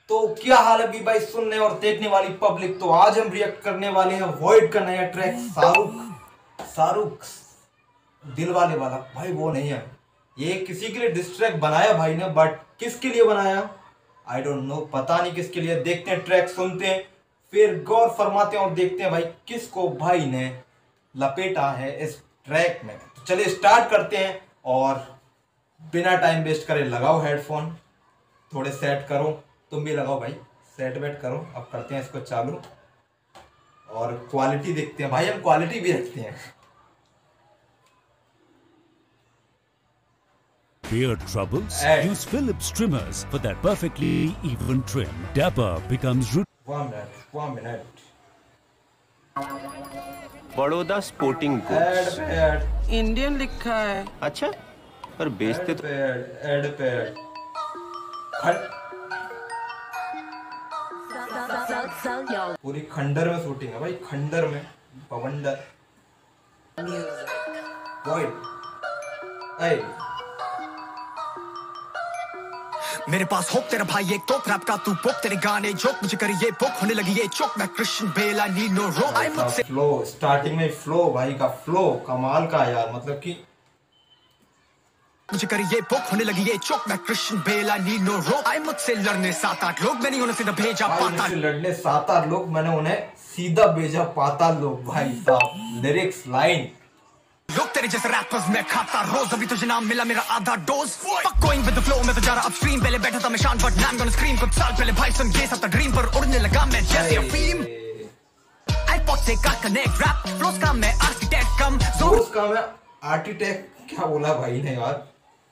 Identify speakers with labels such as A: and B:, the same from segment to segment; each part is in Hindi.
A: तो क्या हाल है भी भाई सुनने और देखने वाली पब्लिक। तो आज हम रिएक्ट करने वाले हैं वॉइड का नया ट्रैक शाहरुख दिल वाले वाला। भाई वो नहीं है, ये किसी के लिए डिस ट्रैक बनाया भाई ने, बट किसके लिए बनाया आई डोंट नो, पता नहीं किसके लिए। देखते हैं ट्रैक, सुनते हैं, फिर गौर फरमाते हैं और देखते हैं भाई किसको भाई ने लपेटा है इस ट्रैक में। तो चलिए स्टार्ट करते हैं और बिना टाइम वेस्ट करे लगाओ हेडफोन, थोड़े सेट करो, तुम भी लगाओ भाई, सेट वेट करो। अब करते हैं इसको चालू और क्वालिटी देखते हैं भाई, हम क्वालिटी भी रखते हैं।
B: Beard troubles? Use Philips trimmers for that perfectly even trim. Dapper becomes root.
A: 1 minute.
C: Baroda sporting goods
D: Indian लिखा है।
C: अच्छा, पर बेचते तो
A: एड पैड पूरी खंडर में शूटिंग है भाई, खंडर में पवंडर
E: मेरे पास होप तेरा भाई एक तो रैप का तू पोक, तेरे गाने जोक मुझे करी ये पोक, होने लगी ये चोक, मैं Christian Bale I need no row. आई मुझसे
A: फ्लो स्टार्टिंग में फ्लो भाई का फ्लो कमाल का यार, मतलब कि
E: मुझे करी ये पोक, होने लगी ये चोक, मैं Christian Bale I need no row. आई मुझसे लड़ने 7-8 लोग, मैंने उन्हें सीधा भेजा पाताल।
A: लड़ने 7-8 लोग, मैंने उन्हें सीधा भेजा पाताल लोग। भाई साहब लिरिक्स लाइन,
E: लोग तेरे जैसे रैपर्स मैं खाता रोज, अभी तुझे नाम मिला मेरा आधा dose. Fuck going with the flow, मैं तो जा रहा अपस्ट्रीम, पहले बैठा था मैं शांत but now I'm gonna scream। कुछ साल पहले भाई सुन ये सब था ड्रीम, पर उड़ने लगा मैं जैसे अफीम। iPod से का कनेक्ट रैप फ्लोस का मैं आर्किटेक्ट कम
A: फ्लोस का मैं आर्किटेक्ट, क्या बोला भाई ने यार।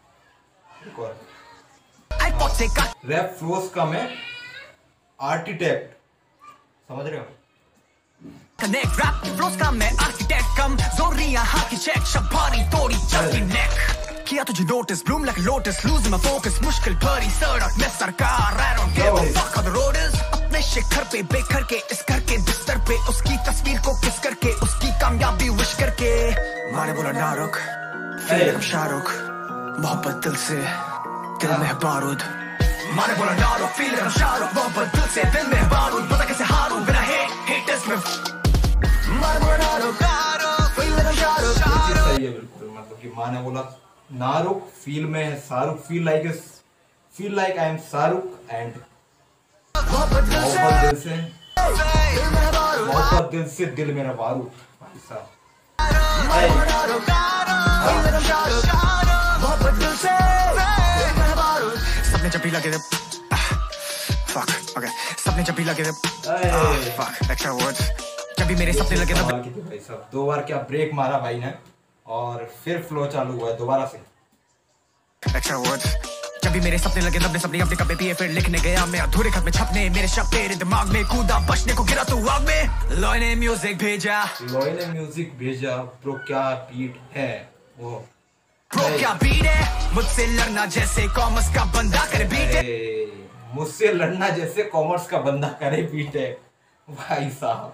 E: iPod से का
A: रैप फ्लोस का मैं आर्किटेक्ट, समझ रहे हो?
E: कनेक्ट रैप फ्लोस का मैं आर्किटेक्ट कम जोरिया हाकी चेक शबारी तोड़ी चलती नेक। किया तुझे notice bloom like lotus, lose my focus मुश्किल भरी सड़क में सरकार। I don't give a fuck how the road is. अपने शिखर पे बेघर के इस घर के बिस्तर पे उसकी तस्वीर को किस करके उसकी कामयाबी विश करके। माने बोला ना रुक, फील शाहरुख मोहब्बत दिल से दिल में बारूद। माने बोला ना रुक, फील शाहरुख मोहब्बत दिल से दिल में बारूद। पता कैसे हारूं बिना हेटर्स में।
A: सही है बिल्कुल, मतलब कि माँ ने बोला नारुख, फील में है Shahrukh, feel like I am Shahrukh and मोहब्बत दिल से दिल मेरा बारूद। भाई साहब
E: सबने जब भी लगे सबने जब भी लगे एक्स्ट्रा वर्ड्स, जब भी मेरे सपने लगे
A: भाई साहब 2 बार क्या ब्रेक मारा भाई ने और फिर फ्लो चालू हुआ है दोबारा से।
E: एक्स्ट्रा वर्ड्स, जब भी मेरे सपने लगे दबने सपने अपने कपड़े पिए फिर लिखने गया मैं अधूरे खत में छपने, मेरे शब्द तेरे दिमाग में कूदा बचने को गिरा तू आग में। लॉय ने म्यूजिक भेजा
A: ब्रो क्या बीट है वो,
E: ब्रो क्या बीट है। मुझसे लड़ना जैसे कॉमर्स का बंदा करे बीट है,
A: मुझसे लड़ना जैसे कॉमर्स का बंदा करे बीट है। भाई साहब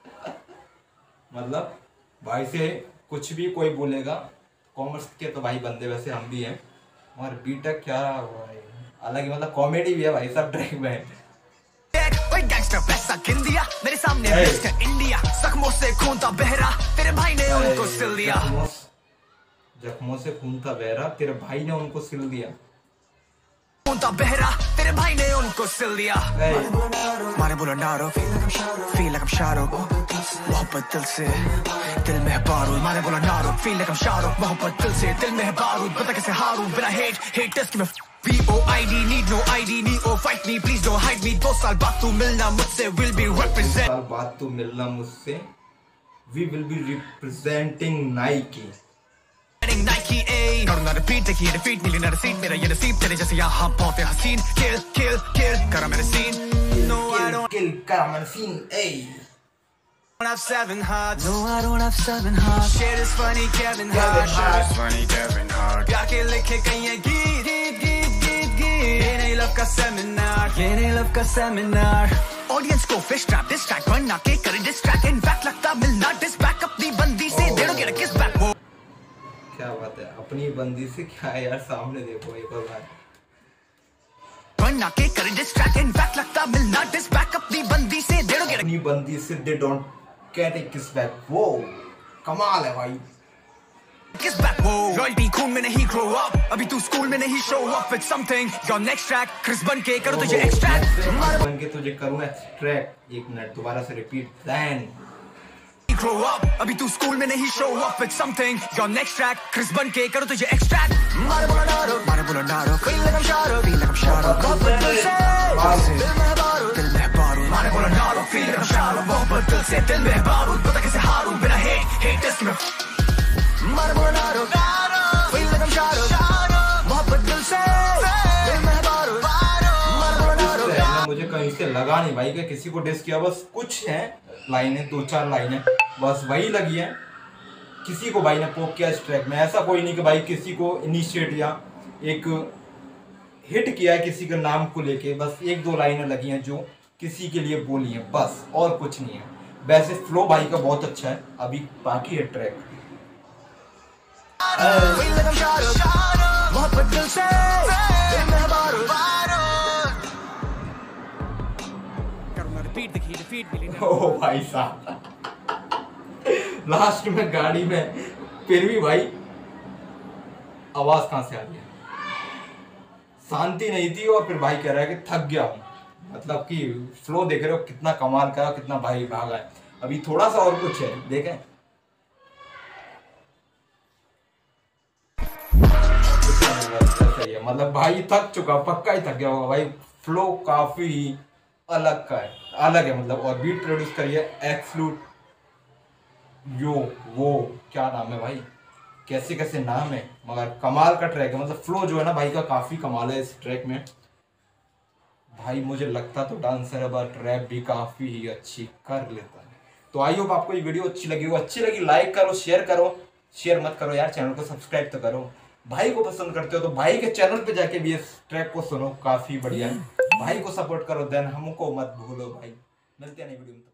A: मतलब भाई से कुछ भी कोई बोलेगा, कॉमर्स के तो भाई बंदे वैसे हम भी हैं, और बीटेक क्या भाई अलग ही, मतलब कॉमेडी भी है भाई सब ट्रैक में।
E: गैंगस्टर पैसा गिन दिया मेरे सामने मिस्टर इंडिया, जख्मों से खून था बहरा तेरे भाई ने उनको सिल दिया।
A: जख्मों से खून था बहरा तेरे भाई ने उनको सिल दिया,
E: खून था बहरा तेरे भाई ने उनको सिल दिया। माने बोला ना रुक, फील लाइक शाहरुख मोहब्बत दिल से दिल में बारूद। माने बोला ना रुक, फील लाइक शाहरुख मोहब्बत दिल से दिल में बारूद। पता कैसे हारूं बिना हेटर्स में। VOID need no ID Neo fight me please don't hide me। 2 साल बाद तू मिलना मुझसे will be represent।
A: 2 साल बाद तू मिलना मुझसे we will be representing Nike।
E: Nike A करूँगा रिपीट, देखिए डिफीट मिली ना रिसीट, मेरा ये नसीब तेरे जैसे यहाँ बहुत है हसीन। किल करा मैंने scene, no I don't
A: kill करा मैंने scene.
E: have 7 hearts, no I don't have 7 hearts। Shit is funny Kevin Hart जाके लिखे कहीं गीत ये नहीं लव का सेमिनार। ऑडियंस को फिश ट्रैप डिस ट्रैक बनना के करे डिस्ट्रैक्ट, इनफैक्ट लगता मिलना डिस बैक अपनी बंदी से दे दो गेट किस बैक।
A: क्या बात है, अपनी बंदी से क्या है यार, सामने देखो एक और बार
E: बनना के करे डिस्ट्रैक्ट, इनफैक्ट
A: से दे डोंट गेट ए किस बैक। वो कमाल है भाई।
E: Kiss back, whoa. Loyalty खून में नहीं grow up. अभी तू स्कूल में नहीं show up with something. Your next track, Chris बन के करूँ तुझे extract.
A: बन के तुझे करूँ extract। एक मिनट दोबारा से repeat then.
E: Grow up. अभी तू स्कूल में नहीं show up with something. Your next track, Chris बन के करूँ तुझे extract. मारे बोला डारो, feel like I'm shadow, बहुत दिल से, दिल में बारूद, मारे बोला डारो, feel like I'm shadow, बहुत दिल से, दिल में बारूद, पता कैसे हारूं बिना hate में। मारे बोला डारो, feel like I'm shadow, मोहब्बत दिल से, दिल में बारूद, मारे बोला डारो।
A: मुझे कहीं से लगा नहीं भाई कि किसी को डिस किया, बस कुछ है लाइनें, 2-4 लाइनें बस वही लगी है। किसी को भाई ने पोक किया इस ट्रैक में, ऐसा कोई नहीं कि भाई किसी को इनिशिएट या एक हिट किया है किसी के नाम को लेके। बस 1-2 लाइनें लगी हैं जो किसी के लिए बोली हैं बस, और कुछ नहीं है। वैसे फ्लो भाई का बहुत अच्छा है, अभी बाकी है ट्रैक। ओ भाई साहब लास्ट में गाड़ी में फिर भी भाई आवाज कहां से आ रही है, शांति नहीं थी। और फिर भाई कह रहा है कि थक गया हूं, मतलब कि फ्लो देख रहे हो कितना कमाल का, कितना भाई भागा है। अभी थोड़ा सा और कुछ है देखें, मतलब भाई थक चुका, पक्का ही थक गया होगा भाई। फ्लो काफी अलग का है, अलग है मतलब। और बीट प्रोड्यूस करिए एक्सलूट यो, वो क्या नाम है भाई, कैसे कैसे नाम है, मगर कमाल का ट्रैक है। मतलब फ्लो जो है ना भाई का काफी कमाल है इस ट्रैक में। भाई मुझे लगता तो डांसर है बट रैप भी काफी ही अच्छी कर लेता है। तो आई होप आपको ये वीडियो अच्छी लगी हो, अच्छी लगी लाइक करो, शेयर करो, शेयर मत करो यार, चैनल को सब्सक्राइब तो करो। भाई को पसंद करते हो तो भाई के चैनल पे जाके भी इस ट्रैक को सुनो, काफी बढ़िया है। भाई को सपोर्ट करो, देन हमको मत भूलो भाई। मिलते हैं नई वीडियो में।